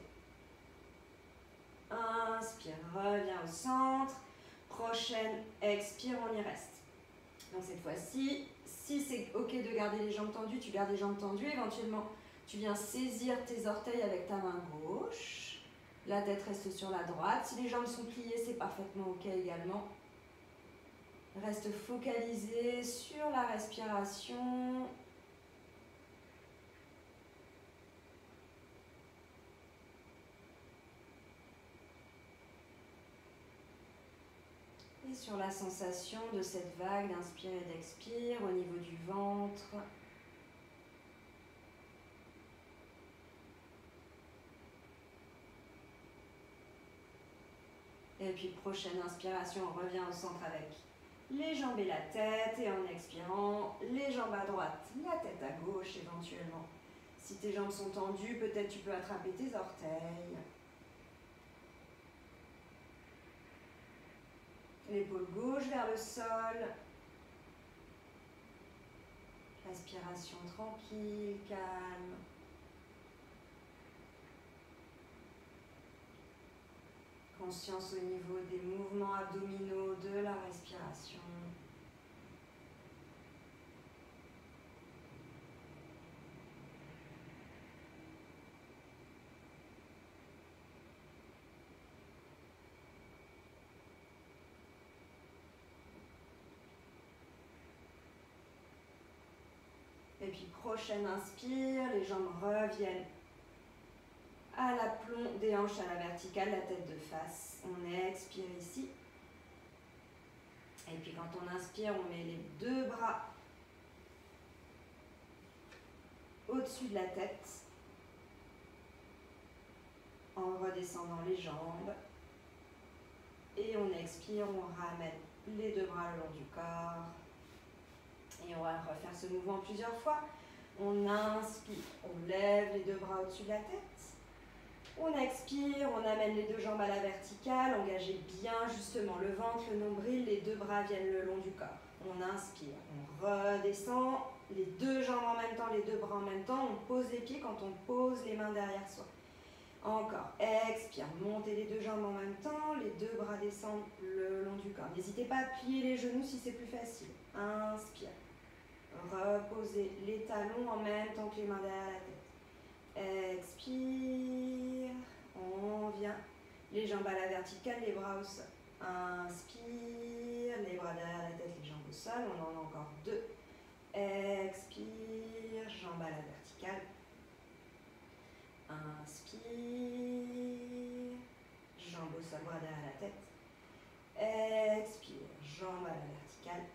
S1: Inspire, reviens au centre. Prochaine expire, on y reste. Donc cette fois-ci, si c'est ok de garder les jambes tendues, tu gardes les jambes tendues. Éventuellement, tu viens saisir tes orteils avec ta main gauche. La tête reste sur la droite. Si les jambes sont pliées, c'est parfaitement ok également. Reste focalisé sur la respiration. Et sur la sensation de cette vague d'inspire et d'expire au niveau du ventre. Et puis prochaine inspiration, on revient au centre avec les jambes et la tête. Et en expirant, les jambes à droite, la tête à gauche éventuellement. Si tes jambes sont tendues, peut-être tu peux attraper tes orteils. L'épaule gauche vers le sol. Respiration tranquille, calme. Conscience au niveau des mouvements abdominaux de la respiration. Et puis prochaine inspire, les jambes reviennent à l'aplomb des hanches à la verticale, la tête de face. On expire ici. Et puis quand on inspire, on met les deux bras au-dessus de la tête en redescendant les jambes. Et on expire, on ramène les deux bras le long du corps. Et on va refaire ce mouvement plusieurs fois. On inspire, on lève les deux bras au-dessus de la tête. On expire, on amène les deux jambes à la verticale, engagez bien justement le ventre, le nombril, les deux bras viennent le long du corps. On inspire, on redescend, les deux jambes en même temps, les deux bras en même temps, on pose les pieds quand on pose les mains derrière soi. Encore, expire, montez les deux jambes en même temps, les deux bras descendent le long du corps. N'hésitez pas à plier les genoux si c'est plus facile. Inspire, reposez les talons en même temps que les mains derrière la tête. Expire, on vient, les jambes à la verticale, les bras au sol. Inspire, les bras derrière la tête, les jambes au sol, on en a encore deux. Expire, jambes à la verticale. Inspire, jambes au sol, bras derrière la tête. Expire, jambes à la verticale.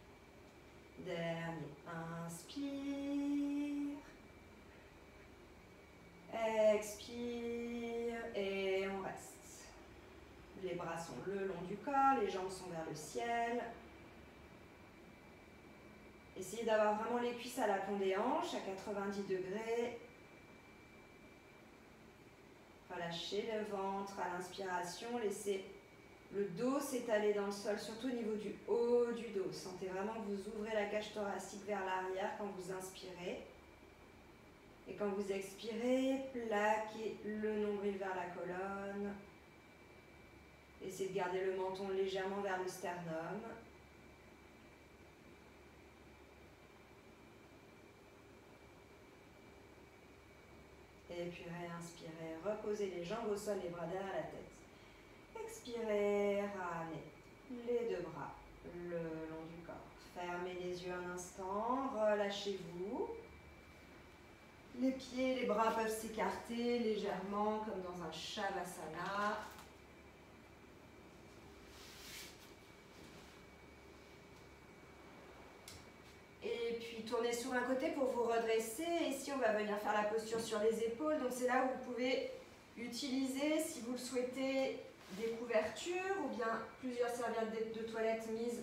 S1: Dernier, inspire. Expire et on reste. Les bras sont le long du corps, les jambes sont vers le ciel. Essayez d'avoir vraiment les cuisses à l'aplomb des hanches, à 90 degrés. Relâchez le ventre à l'inspiration, laissez le dos s'étaler dans le sol, surtout au niveau du haut du dos. Sentez vraiment que vous ouvrez la cage thoracique vers l'arrière quand vous inspirez. Et quand vous expirez, plaquez le nombril vers la colonne. Essayez de garder le menton légèrement vers le sternum. Et puis réinspirez, reposez les jambes au sol, les bras derrière la tête. Expirez, ramenez les deux bras le long du corps. Fermez les yeux un instant, relâchez-vous. Les pieds, les bras peuvent s'écarter légèrement comme dans un Shavasana. Et puis tournez sur un côté pour vous redresser. Ici, on va venir faire la posture sur les épaules. Donc c'est là où vous pouvez utiliser, si vous le souhaitez, des couvertures ou bien plusieurs serviettes de toilette mises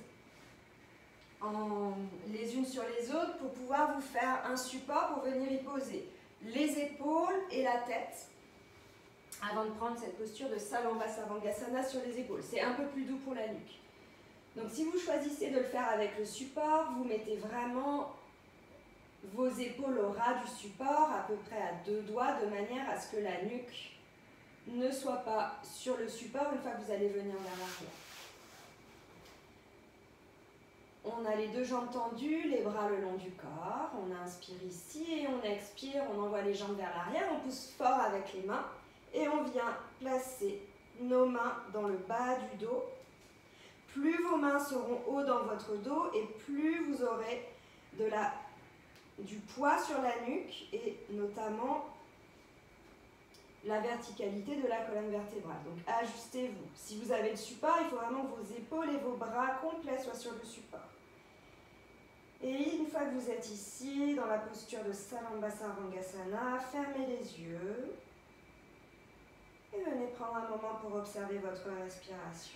S1: les unes sur les autres pour pouvoir vous faire un support pour venir y poser les épaules et la tête avant de prendre cette posture de Salambasarvangasana sur les épaules. C'est un peu plus doux pour la nuque. Donc si vous choisissez de le faire avec le support, vous mettez vraiment vos épaules au ras du support, à peu près à 2 doigts, de manière à ce que la nuque ne soit pas sur le support une fois que vous allez venir vers l'arrière. On a les deux jambes tendues, les bras le long du corps. On inspire ici et on expire, on envoie les jambes vers l'arrière. On pousse fort avec les mains et on vient placer nos mains dans le bas du dos. Plus vos mains seront haut dans votre dos et plus vous aurez du poids sur la nuque et notamment la verticalité de la colonne vertébrale. Donc ajustez-vous. Si vous avez le support, il faut vraiment que vos épaules et vos bras complets soient sur le support. Et une fois que vous êtes ici, dans la posture de Salambasarvangasana, fermez les yeux. Et venez prendre un moment pour observer votre respiration.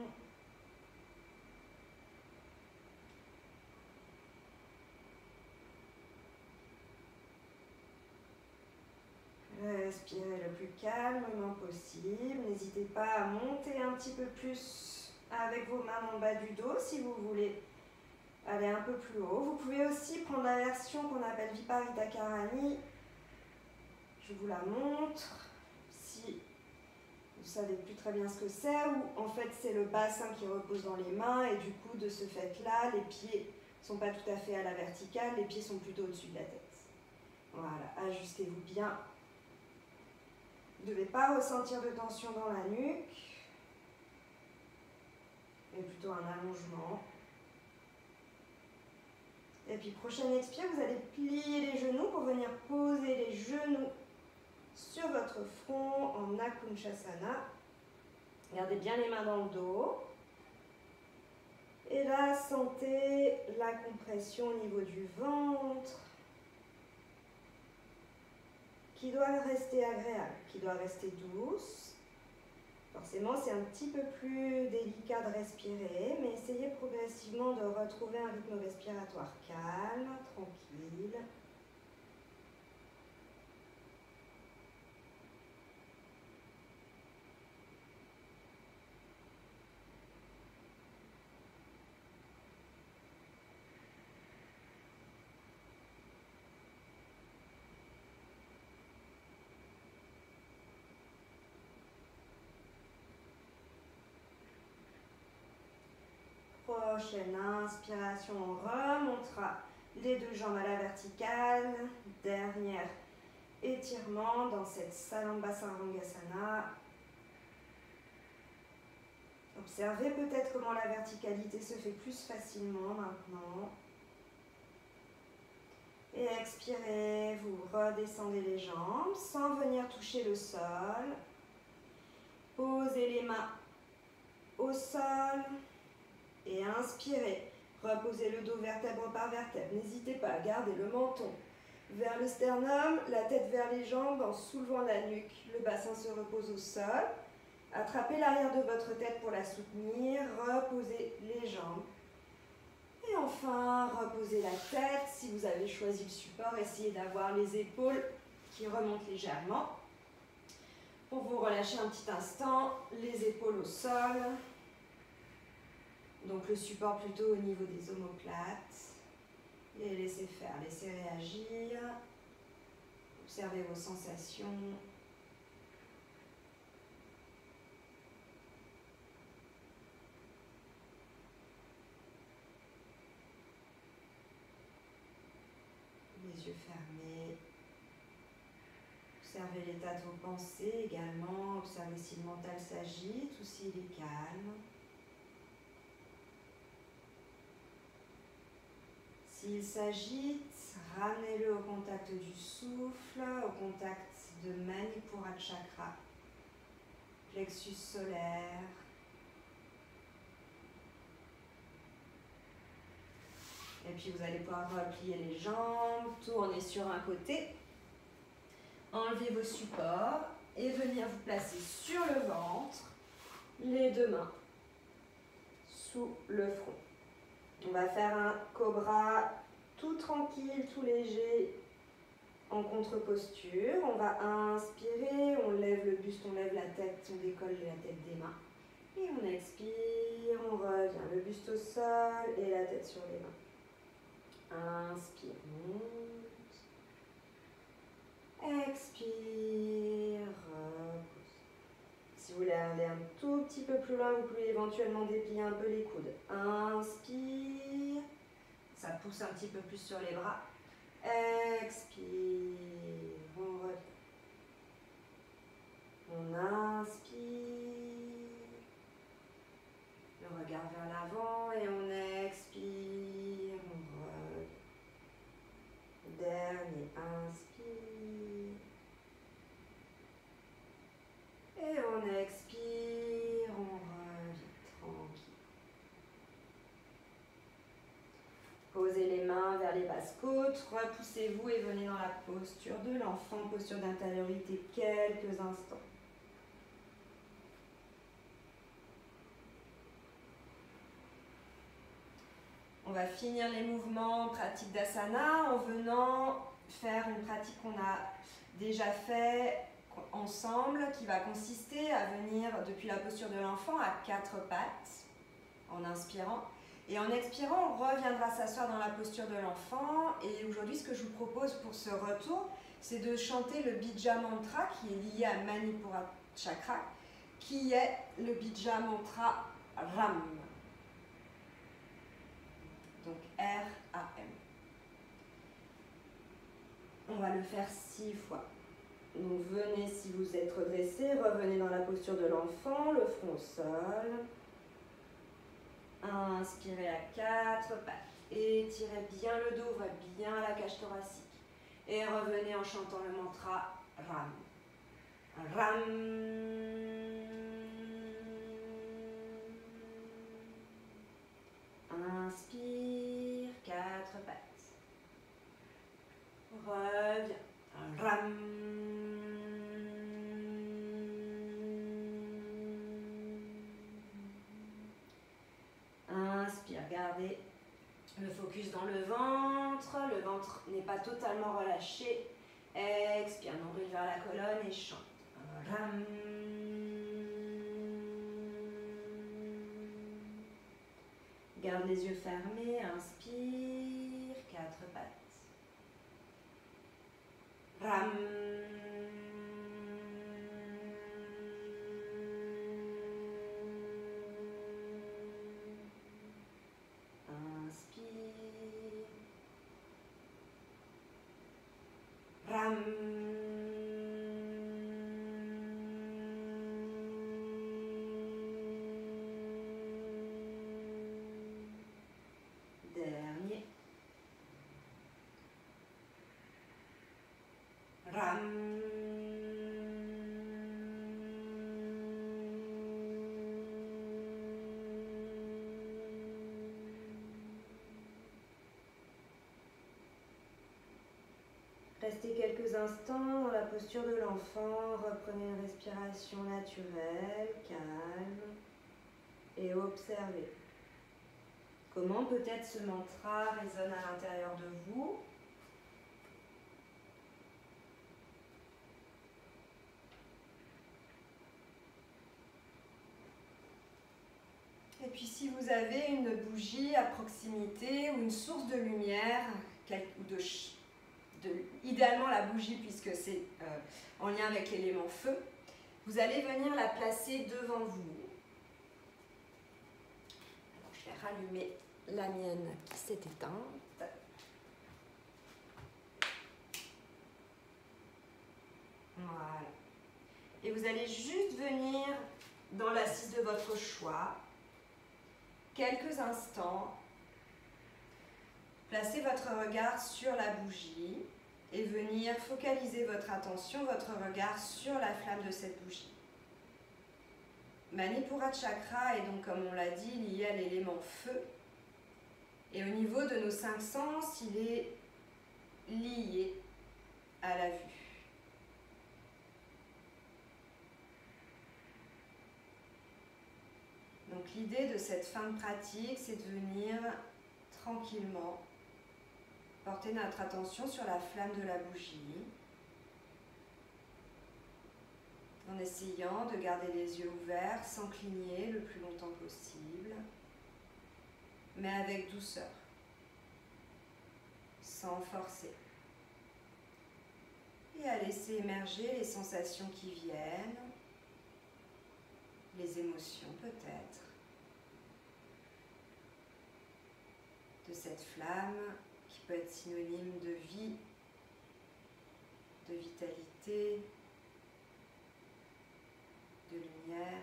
S1: Respirez le plus calmement possible. N'hésitez pas à monter un petit peu plus avec vos mains dans le bas du dos si vous voulez aller un peu plus haut. Vous pouvez aussi prendre la version qu'on appelle Viparita Karani. Je vous la montre. Si vous ne savez plus très bien ce que c'est, ou en fait c'est le bassin qui repose dans les mains et du coup de ce fait-là, les pieds ne sont pas tout à fait à la verticale, les pieds sont plutôt au-dessus de la tête. Voilà, ajustez-vous bien. Vous ne devez pas ressentir de tension dans la nuque, mais plutôt un allongement. Et puis prochaine expire, vous allez plier les genoux pour venir poser les genoux sur votre front en Akunchasana. Gardez bien les mains dans le dos. Et là, sentez la compression au niveau du ventre qui doit rester agréable, qui doit rester douce. Forcément, c'est un petit peu plus délicat de respirer, mais essayez progressivement de retrouver un rythme respiratoire calme, tranquille. Prochaine inspiration, on remontera les deux jambes à la verticale. Dernier étirement dans cette Salambasarvangasana. Observez peut-être comment la verticalité se fait plus facilement maintenant. Et expirez, vous redescendez les jambes sans venir toucher le sol. Posez les mains au sol. Et inspirez, reposez le dos vertèbre par vertèbre. N'hésitez pas à garder le menton vers le sternum, la tête vers les jambes en soulevant la nuque. Le bassin se repose au sol. Attrapez l'arrière de votre tête pour la soutenir. Reposez les jambes. Et enfin, reposez la tête. Si vous avez choisi le support, essayez d'avoir les épaules qui remontent légèrement. Pour vous relâcher un petit instant, les épaules au sol. Donc le support plutôt au niveau des omoplates. Et laissez faire, laissez réagir. Observez vos sensations. Les yeux fermés. Observez l'état de vos pensées également. Observez si le mental s'agite ou s'il est calme. S'il s'agite, ramenez-le au contact du souffle, au contact de Manipura Chakra, plexus solaire. Et puis vous allez pouvoir replier les jambes, tourner sur un côté, enlever vos supports et venir vous placer sur le ventre, les deux mains sous le front. On va faire un cobra tout tranquille, tout léger, en contre-posture. On va inspirer, on lève le buste, on lève la tête, on décolle la tête des mains. Et on expire, on revient, le buste au sol et la tête sur les mains. Inspire, monte. Expire, repose. Si vous voulez aller un tout petit peu plus loin, vous pouvez éventuellement déplier un peu les coudes. Inspire. Ça pousse un petit peu plus sur les bras. Expire. On revient. On inspire. Le regard vers l'avant et on expire. On revient. Dernier, inspire. Et on expire, on revient tranquille. Posez les mains vers les basses côtes, repoussez-vous et venez dans la posture de l'enfant, posture d'intériorité quelques instants. On va finir les mouvements pratique d'asana en venant faire une pratique qu'on a déjà fait ensemble, qui va consister à venir depuis la posture de l'enfant à 4 pattes en inspirant. Et en expirant, on reviendra s'asseoir dans la posture de l'enfant. Et aujourd'hui, ce que je vous propose pour ce retour, c'est de chanter le Bija Mantra qui est lié à Manipura Chakra, qui est le Bija Mantra Ram. Donc R-A-M. On va le faire 6 fois. Donc venez, si vous êtes redressé, revenez dans la posture de l'enfant, le front au sol. Inspirez à 4 pattes. Étirez bien le dos, ouvrez bien la cage thoracique. Et revenez en chantant le mantra Ram. Ram. Inspire, 4 pattes. Reviens. Ram. Inspire, gardez le focus dans le ventre. Le ventre n'est pas totalement relâché. Expire, nombril vers la colonne et chante. Ram. Garde les yeux fermés. Inspire, 4 pattes. Ram. Inspire. Ram. Dernier. Ram. Restez quelques instants dans la posture de l'enfant, reprenez une respiration naturelle, calme, et observez. Comment peut-être ce mantra résonne à l'intérieur de vous? Et puis si vous avez une bougie à proximité ou une source de lumière, idéalement la bougie puisque c'est en lien avec l'élément feu, vous allez venir la placer devant vous. Alors, je vais rallumer la mienne qui s'est éteinte. Voilà. Et vous allez juste venir dans l'assise de votre choix, quelques instants, placer votre regard sur la bougie et venir focaliser votre attention, votre regard sur la flamme de cette bougie. Manipura Chakra est donc, comme on l'a dit, lié à l'élément feu. Et au niveau de nos 5 sens, il est lié à la vue. Donc l'idée de cette fin de pratique, c'est de venir tranquillement porter notre attention sur la flamme de la bougie, en essayant de garder les yeux ouverts sans cligner le plus longtemps possible, mais avec douceur, sans forcer. Et à laisser émerger les sensations qui viennent, les émotions peut-être, de cette flamme qui peut être synonyme de vie, de vitalité, de lumière,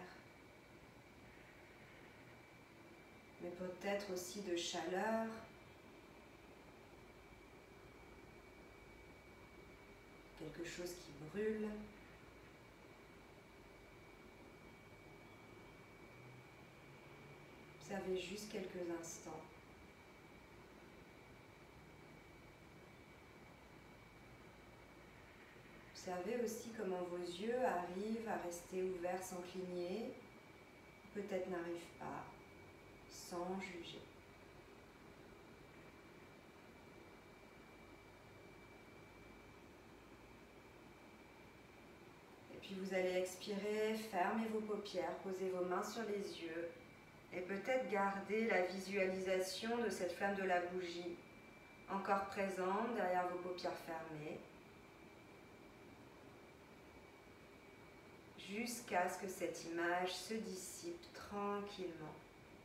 S1: mais peut-être aussi de chaleur, quelque chose qui brûle. Observez juste quelques instants. Observez aussi comment vos yeux arrivent à rester ouverts sans cligner, peut-être n'arrivent pas, sans juger. Et puis vous allez expirer, fermez vos paupières, posez vos mains sur les yeux et peut-être garder la visualisation de cette flamme de la bougie encore présente derrière vos paupières fermées, jusqu'à ce que cette image se dissipe tranquillement.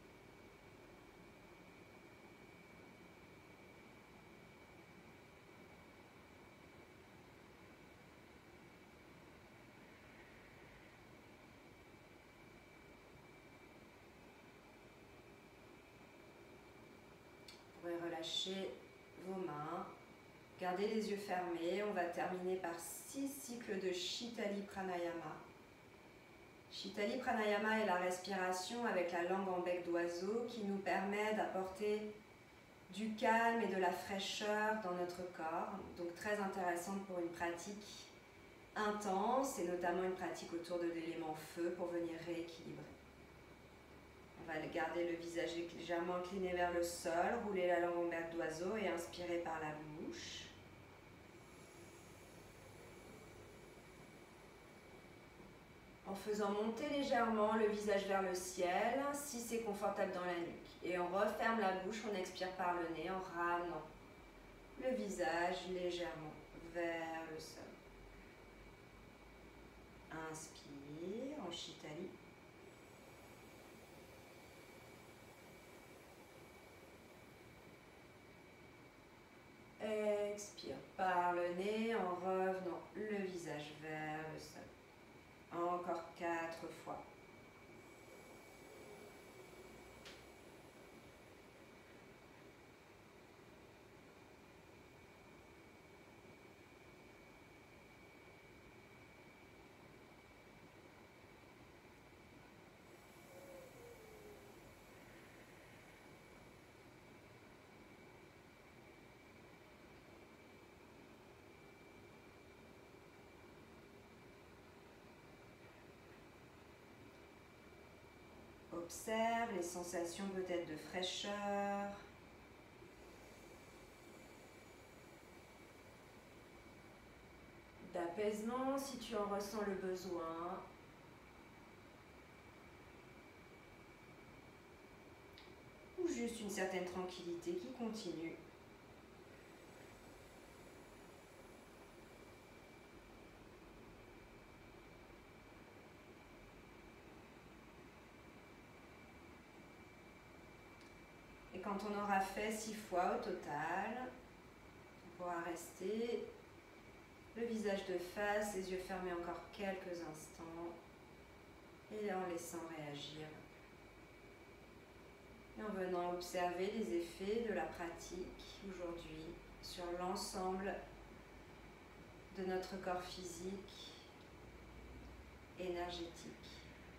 S1: Vous pouvez relâcher vos mains, gardez les yeux fermés. On va terminer par 6 cycles de Shitali Pranayama. Shitali Pranayama est la respiration avec la langue en bec d'oiseau qui nous permet d'apporter du calme et de la fraîcheur dans notre corps. Donc très intéressante pour une pratique intense et notamment une pratique autour de l'élément feu pour venir rééquilibrer. On va garder le visage légèrement incliné vers le sol, rouler la langue en bec d'oiseau et inspirer par la bouche. En faisant monter légèrement le visage vers le ciel, si c'est confortable dans la nuque. Et on referme la bouche, on expire par le nez en ramenant le visage légèrement vers le sol. Inspire en Shitali. Expire par le nez en revenant le visage vers le sol. Encore 4 fois. observe les sensations peut-être de fraîcheur, d'apaisement si tu en ressens le besoin. Ou juste une certaine tranquillité qui continue. Et quand on aura fait 6 fois au total, on pourra rester le visage de face, les yeux fermés encore quelques instants et en laissant réagir. Et en venant observer les effets de la pratique aujourd'hui sur l'ensemble de notre corps physique, énergétique,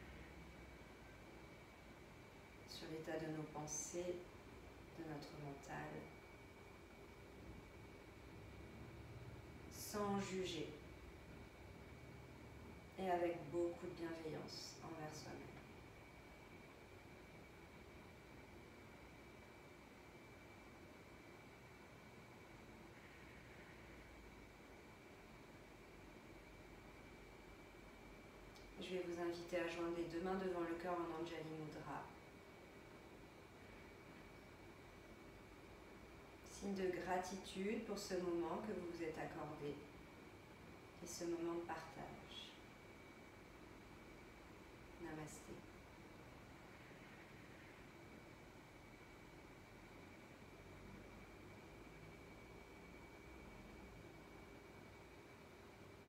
S1: sur l'état de nos pensées, de notre mental, sans juger et avec beaucoup de bienveillance envers soi-même. Je vais vous inviter à joindre les deux mains devant le cœur en Anjali Mudra. Signe de gratitude pour ce moment que vous vous êtes accordé et ce moment de partage. Namasté.